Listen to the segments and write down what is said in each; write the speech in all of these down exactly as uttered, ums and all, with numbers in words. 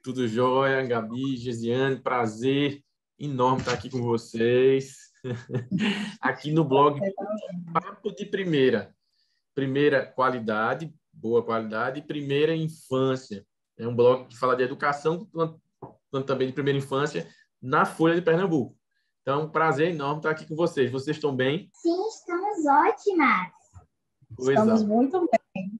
Tudo jóia, Gabi, Gesiane, prazer enorme estar aqui com vocês. Aqui no blog Papo de Primeira. Primeira qualidade, boa qualidade, e primeira infância. É um blog que fala de educação, tanto também de primeira infância, na Folha de Pernambuco. Então, prazer enorme estar aqui com vocês. Vocês estão bem? Sim, estamos ótimas. Estamos muito bem.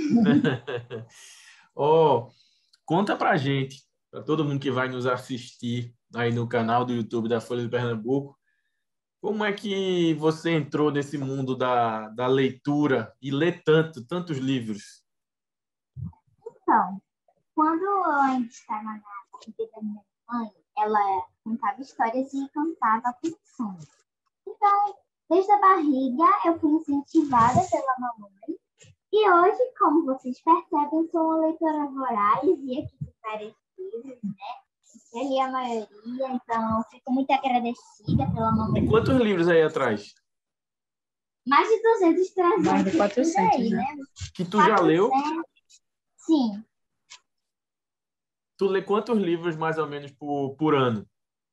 Oh, conta pra gente, para todo mundo que vai nos assistir aí no canal do YouTube da Folha de Pernambuco, como é que você entrou nesse mundo da, da leitura e lê tanto, tantos livros? Então, quando eu ainda estava na vida da minha mãe, ela contava histórias e cantava canções. Então, desde a barriga, eu fui incentivada pela mamãe. E hoje, como vocês percebem, sou uma leitora voraz e aqui tem vários livros, né? Eu li a maioria, então fico muito agradecida pela mamãe. E quantos livros aí atrás? Mais de duzentos, trezentos. Mais de quatrocentos, aí, né? né? Que tu já leu? Sim. Tu lê quantos livros mais ou menos por, por ano?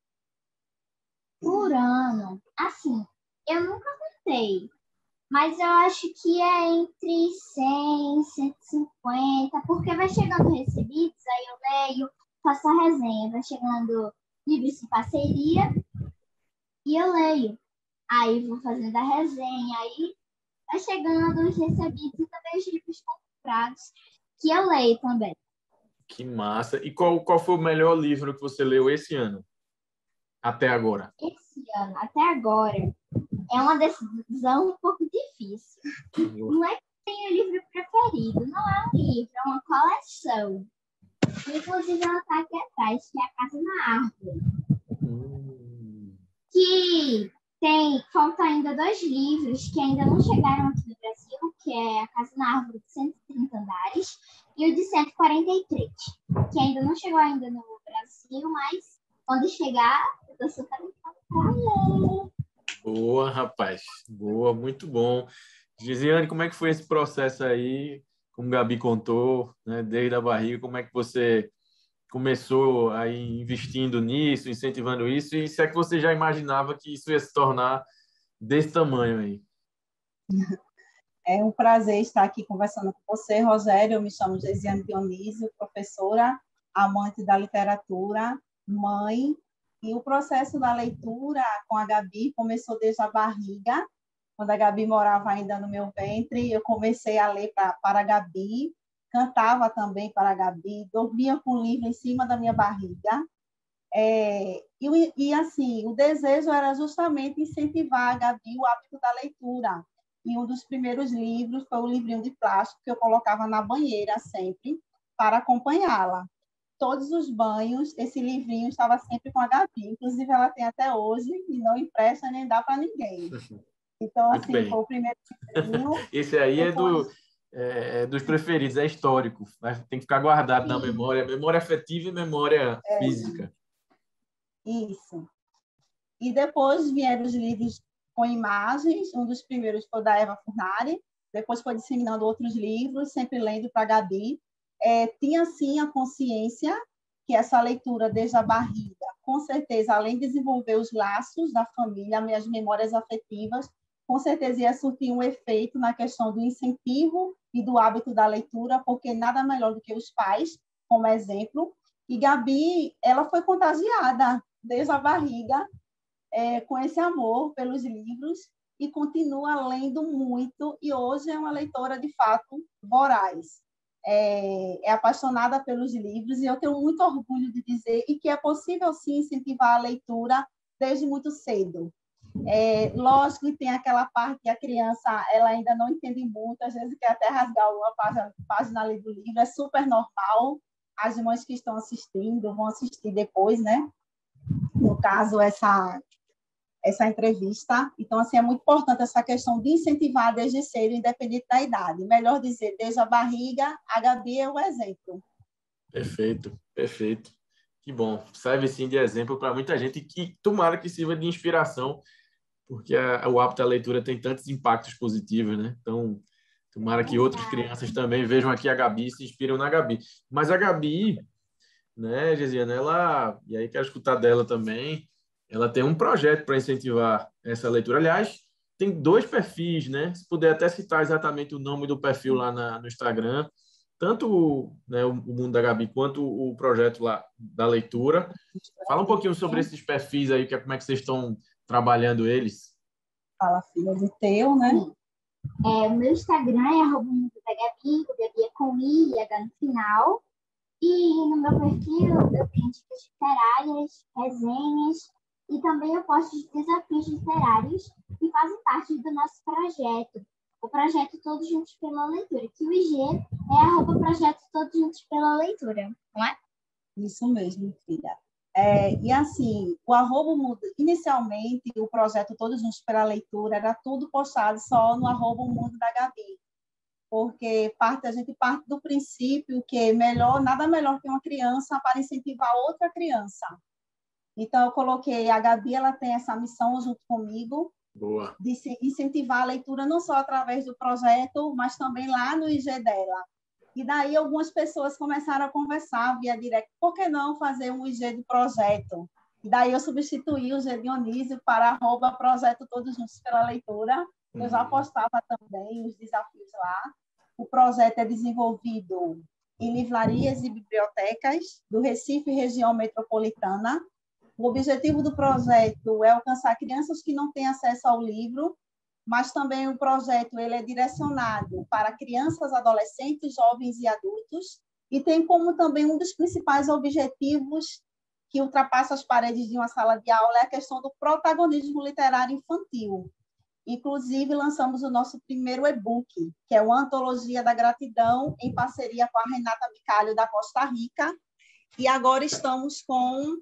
Por ano. Assim, eu nunca contei. Mas eu acho que é entre cem e cento e cinquenta, porque vai chegando recebidos, aí eu leio, faço a resenha, vai chegando livros de parceria e eu leio. Aí vou fazendo a resenha, aí vai chegando os recebidos e também os livros comprados, que eu leio também. Que massa! E qual, qual foi o melhor livro que você leu esse ano? Até agora? Esse ano, até agora, é uma decisão um pouco difícil. Não é que tenho o livro preferido, não é um livro, é uma coleção. Inclusive, ela está aqui atrás, que é A Casa na Árvore. Hum. Que tem, faltam ainda dois livros que ainda não chegaram aqui no Brasil, que é A Casa na Árvore de cento e trinta andares e o de cento e quarenta e três, que ainda não chegou ainda no Brasil, mas quando chegar, eu tô super animada para ler. Boa, rapaz. Boa, muito bom. Gisiane, como é que foi esse processo aí? Como a Gabi contou, né, desde a barriga, como é que você começou aí investindo nisso, incentivando isso? E se é que você já imaginava que isso ia se tornar desse tamanho aí? É um prazer estar aqui conversando com você, Rogério. Eu me chamo Gesiane Dionísio, professora, amante da literatura, mãe. E o processo da leitura com a Gabi começou desde a barriga. Quando a Gabi morava ainda no meu ventre, eu comecei a ler pra, para a Gabi, cantava também para a Gabi, dormia com o livro em cima da minha barriga. É, e, e, assim, o desejo era justamente incentivar a Gabi o hábito da leitura. E um dos primeiros livros foi o livrinho de plástico que eu colocava na banheira sempre para acompanhá-la. Todos os banhos, esse livrinho estava sempre com a Gabi. Inclusive, ela tem até hoje e não empresta nem dá para ninguém. Então, Muito assim, bem. foi o primeiro livrinho. Esse aí é, Depois... do, é, é dos preferidos, é histórico. Tem que ficar guardado na memória, memória afetiva e memória é, física. Isso. E depois vieram os livros com imagens. Um dos primeiros foi da Eva Furnari. Depois foi disseminando outros livros, sempre lendo para a Gabi. É, tinha, sim, a consciência que essa leitura desde a barriga, com certeza, além de desenvolver os laços da família, as memórias afetivas, com certeza ia surtir um efeito na questão do incentivo e do hábito da leitura, porque nada melhor do que os pais, como exemplo. E Gabi, ela foi contagiada desde a barriga, é, com esse amor pelos livros, e continua lendo muito, e hoje é uma leitora, de fato, voraz. É, é apaixonada pelos livros, e eu tenho muito orgulho de dizer e que é possível, sim, incentivar a leitura desde muito cedo. É, lógico que tem aquela parte que a criança ela ainda não entende muito, às vezes quer até rasgar uma página, página ali do livro, é super normal. As mães que estão assistindo vão assistir depois, né? No caso, essa... essa entrevista. Então, assim, é muito importante essa questão de incentivar desde cedo, independente da idade. Melhor dizer, desde a barriga, a Gabi é o exemplo. Perfeito, perfeito. Que bom. Serve, sim, de exemplo para muita gente e que tomara que sirva de inspiração, porque a, o hábito da leitura tem tantos impactos positivos, né? Então, tomara que outras crianças também vejam aqui a Gabi e se inspiram na Gabi. Mas a Gabi, né, Gesiane? Ela, e aí quero escutar dela também, ela tem um projeto para incentivar essa leitura. Aliás, tem dois perfis, né? Se puder até citar exatamente o nome do perfil lá na, no Instagram, tanto né, o, o Mundo da Gabi quanto o projeto lá da leitura. Fala um pouquinho sobre esses perfis aí, que é, como é que vocês estão trabalhando eles. Fala, filha, do teu, né? É, o meu Instagram é arroba mundo da Gabi, o Gabi é com I e H no final. E no meu perfil eu tenho dicas literárias, resenhas e também eu posto desafios literários que fazem parte do nosso projeto. O projeto Todos Juntos pela Leitura, que o I G é arroba projeto Todos Juntos pela Leitura, não é? Isso mesmo, filha. É, e assim, o arroba muda. Inicialmente, o projeto Todos Juntos pela Leitura era tudo postado só no arroba mundo da Gabi, porque parte, a gente parte do princípio que melhor, nada melhor que uma criança para incentivar outra criança. Então, eu coloquei, a Gabi, ela tem essa missão junto comigo, Boa. de incentivar a leitura não só através do projeto, mas também lá no I G dela. E daí algumas pessoas começaram a conversar via direct, por que não fazer um I G de projeto? E daí eu substituí o G Dionísio para arroba projeto Todos Juntos pela Leitura. Eu já postava também os desafios lá. O projeto é desenvolvido em livrarias e bibliotecas do Recife e região metropolitana. O objetivo do projeto é alcançar crianças que não têm acesso ao livro, mas também o projeto ele é direcionado para crianças, adolescentes, jovens e adultos, e tem como também um dos principais objetivos que ultrapassa as paredes de uma sala de aula é a questão do protagonismo literário infantil. Inclusive, lançamos o nosso primeiro e-book, que é uma antologia da gratidão, em parceria com a Renata Bicalho, da Costa Rica, e agora estamos com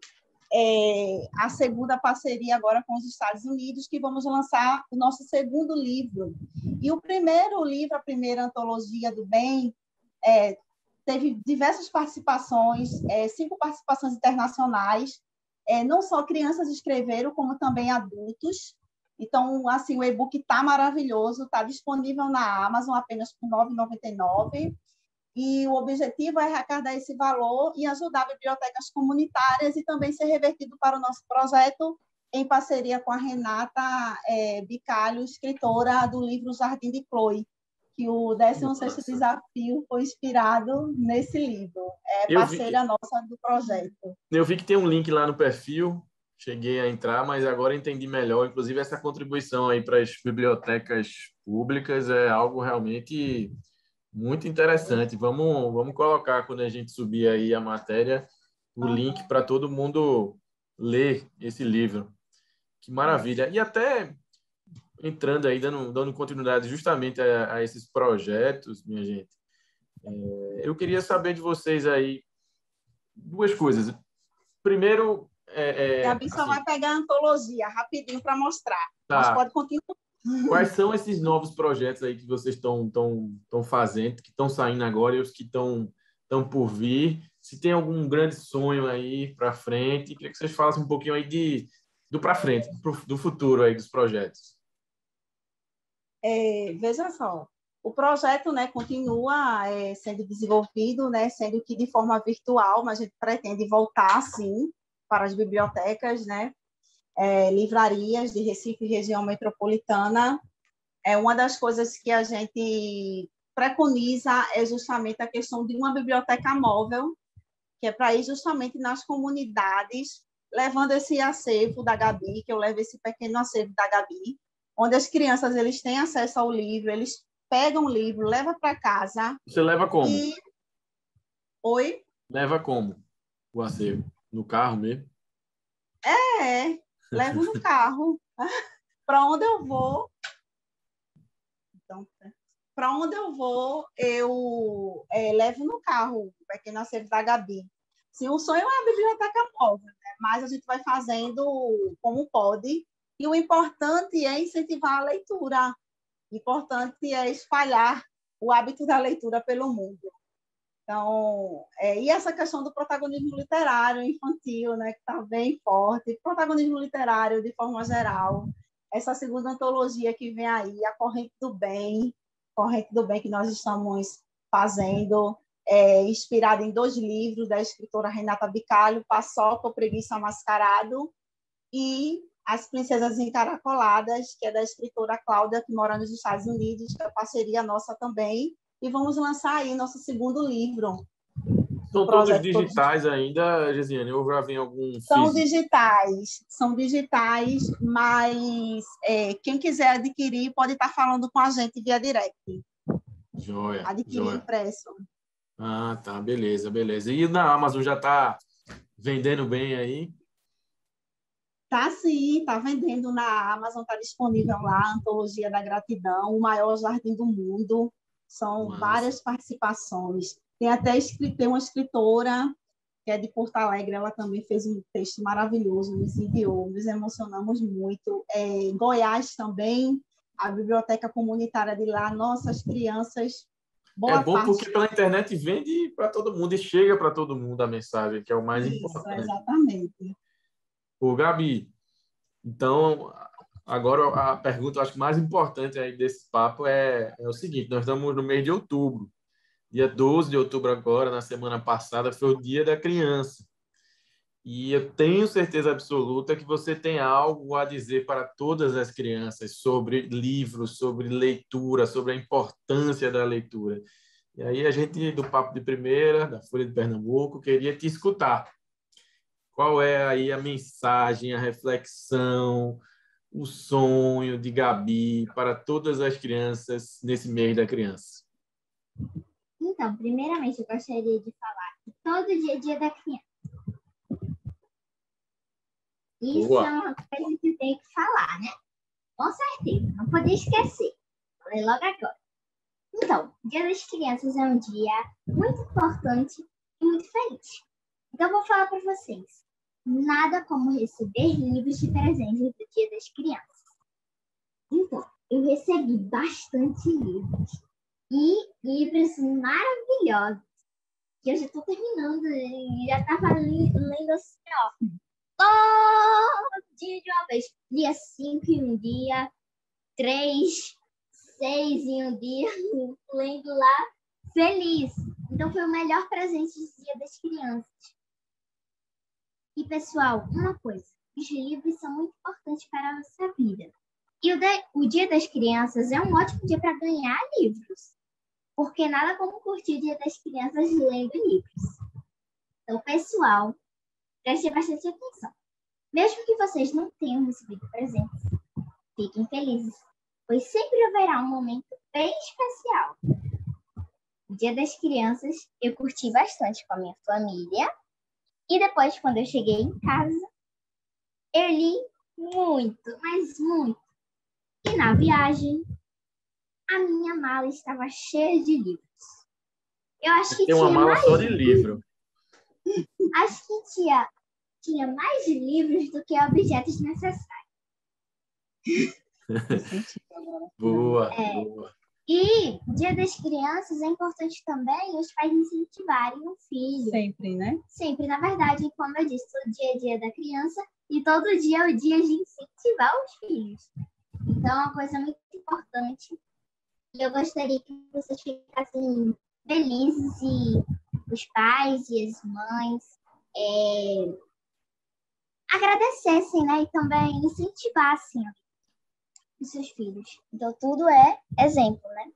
é, a segunda parceria agora com os Estados Unidos, que vamos lançar o nosso segundo livro. E o primeiro livro, a primeira antologia do bem, é, teve diversas participações, é, cinco participações internacionais, é, não só crianças escreveram, como também adultos. Então, assim, o e-book está maravilhoso, está disponível na Amazon apenas por nove reais e noventa e nove centavos. E o objetivo é arrecadar esse valor e ajudar bibliotecas comunitárias e também ser revertido para o nosso projeto em parceria com a Renata é, Bicalho, escritora do livro Jardim de Chloe, que o décimo sexto desafio foi inspirado nesse livro. É parceira vi, nossa do projeto. Eu vi que tem um link lá no perfil, cheguei a entrar, mas agora entendi melhor. Inclusive, essa contribuição aí para as bibliotecas públicas é algo realmente muito interessante. Vamos, vamos colocar, quando a gente subir aí a matéria, o uhum. link para todo mundo ler esse livro. Que maravilha. E até entrando aí, dando, dando continuidade justamente a, a esses projetos, minha gente, é, eu queria saber de vocês aí duas coisas. Primeiro... É, é, Gabi só assim, vai pegar a antologia rapidinho para mostrar. Tá. Mas pode continuar. Quais são esses novos projetos aí que vocês estão tão, tão fazendo, que estão saindo agora e os que estão tão por vir? Se tem algum grande sonho aí para frente, queria que vocês falassem um pouquinho aí de, do para frente, do, do futuro aí dos projetos. É, veja só, o projeto, né, continua é, sendo desenvolvido, né, sendo que de forma virtual, mas a gente pretende voltar, sim, para as bibliotecas, né, é, livrarias de Recife e região metropolitana. É uma das coisas que a gente preconiza é justamente a questão de uma biblioteca móvel, que é para ir justamente nas comunidades, levando esse acervo da Gabi, que eu levo esse pequeno acervo da Gabi, onde as crianças eles têm acesso ao livro, eles pegam o livro, levam para casa. Você leva como? E... Oi? Leva como o acervo? No carro mesmo? É, levo no carro. Para onde eu vou, então, para onde eu vou, eu é, levo no carro o pequeno acervo da Gabi. Sim, o sonho é a biblioteca móvel, né? Mas a gente vai fazendo como pode. E o importante é incentivar a leitura. O importante é espalhar o hábito da leitura pelo mundo. Então, é, e essa questão do protagonismo literário infantil, né, que está bem forte, protagonismo literário de forma geral, essa segunda antologia que vem aí, a Corrente do Bem, Corrente do Bem que nós estamos fazendo, é, inspirada em dois livros da escritora Renata Bicalho, Paçoca, o Preguiça Mascarado, e As Princesas Encaracoladas, que é da escritora Cláudia, que mora nos Estados Unidos, que é parceria nossa também. E vamos lançar aí nosso segundo livro. São todos digitais todos... ainda, Gesiane? Ou já vem algum São físico? digitais, são digitais, mas é, quem quiser adquirir pode estar falando com a gente via direct. Joia. Adquirir joia. impresso. Ah, tá, beleza, beleza. E na Amazon já está vendendo bem aí? Tá sim, tá vendendo na Amazon, tá disponível lá, Antologia da Gratidão, o maior jardim do mundo. São Massa. Várias participações. Tem até tem uma escritora que é de Porto Alegre, ela também fez um texto maravilhoso, nos enviou, nos emocionamos muito. É, em Goiás também, a biblioteca comunitária de lá, nossas crianças. Boa é bom parte... porque pela internet vende para todo mundo e chega para todo mundo a mensagem, que é o mais Isso, importante. Exatamente. Ô, Gabi, então, agora a pergunta, acho que mais importante aí desse papo é, é o seguinte: nós estamos no mês de outubro. Dia doze de outubro agora, na semana passada, foi o Dia da Criança. E eu tenho certeza absoluta que você tem algo a dizer para todas as crianças sobre livros, sobre leitura, sobre a importância da leitura. E aí a gente, do Papo de Primeira, da Folha de Pernambuco, queria te escutar. Qual é aí a mensagem, a reflexão, o sonho de Gabi para todas as crianças nesse mês da criança? Então, primeiramente, eu gostaria de falar que todo dia é dia da criança. Isso Boa. É uma coisa que eu tenho que falar, né? Com certeza, não podia esquecer. Falei logo agora. Então, o Dia das Crianças é um dia muito importante e muito feliz. Então, eu vou falar para vocês. Nada como receber livros de presente do Dia das Crianças. Então, eu recebi bastante livros. E livros maravilhosos. Que eu já estou terminando e já estava lendo assim, ó. Todo dia de uma vez. Dia cinco em um dia. Três, seis em um dia. Lendo lá. Feliz. Então foi o melhor presente do Dia das Crianças. E, pessoal, uma coisa. Os livros são muito importantes para a nossa vida. E o, de, o Dia das Crianças é um ótimo dia para ganhar livros. Porque nada como curtir o Dia das Crianças lendo livros. Então, pessoal, prestem bastante atenção. Mesmo que vocês não tenham recebido presentes, fiquem felizes, pois sempre haverá um momento bem especial. O Dia das Crianças eu curti bastante com a minha família. E depois, quando eu cheguei em casa, eu li muito, mas muito. E na viagem, a minha mala estava cheia de livros. Eu acho que Tem uma tinha mala mais só de livro. Acho que tinha, tinha mais livros do que objetos necessários. Boa, é, boa. E Dia das Crianças é importante também os pais incentivarem o filho. Sempre, né? Sempre, na verdade, como eu disse, todo dia é dia da criança e todo dia é o dia de incentivar os filhos. Então, é uma coisa muito importante. E eu gostaria que vocês ficassem felizes e os pais e as mães é, agradecessem, né? E também incentivassem os seus filhos. Então, tudo é exemplo, né?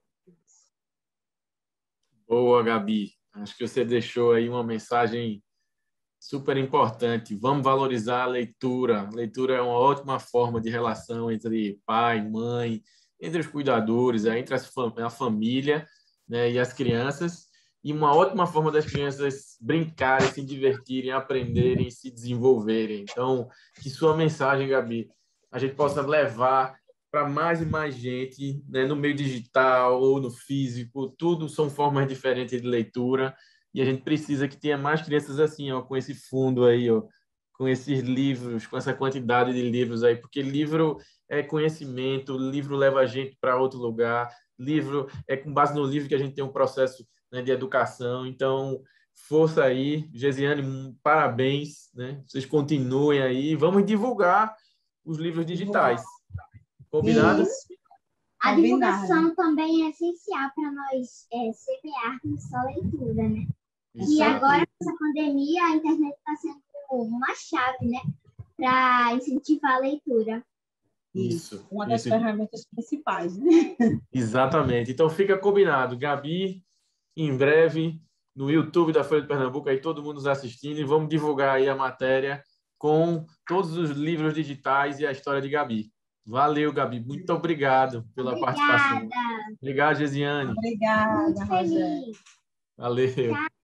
Boa, Gabi. Acho que você deixou aí uma mensagem super importante. Vamos valorizar a leitura. A leitura é uma ótima forma de relação entre pai, mãe, entre os cuidadores, entre a família, né, e as crianças. E uma ótima forma das crianças brincarem, se divertirem, aprenderem, se desenvolverem. Então, que sua mensagem, Gabi, a gente possa levar para mais e mais gente, né, no meio digital ou no físico. Tudo são formas diferentes de leitura. E a gente precisa que tenha mais crianças assim, ó, com esse fundo aí, ó, com esses livros, com essa quantidade de livros aí, porque livro é conhecimento, livro leva a gente para outro lugar, livro é com base no livro que a gente tem um processo, né, de educação. Então, força aí, Gesiane, parabéns, né? Vocês continuem aí, vamos divulgar os livros digitais. Combinado? Isso. A Combinado. divulgação também é essencial para nós é, semearmos a leitura, né? Isso E aí. agora, nessa pandemia, a internet está sendo uma chave, né? Para incentivar a leitura. Isso, Uma das isso. ferramentas principais, né? Exatamente. Então fica combinado. Gabi, em breve, no YouTube da Folha de Pernambuco, aí todo mundo nos assistindo, e vamos divulgar aí a matéria com todos os livros digitais e a história de Gabi. Valeu, Gabi. Muito obrigado pela Obrigada. participação. Obrigado, Gesiane. Obrigada, Muito Rogério. feliz. Valeu.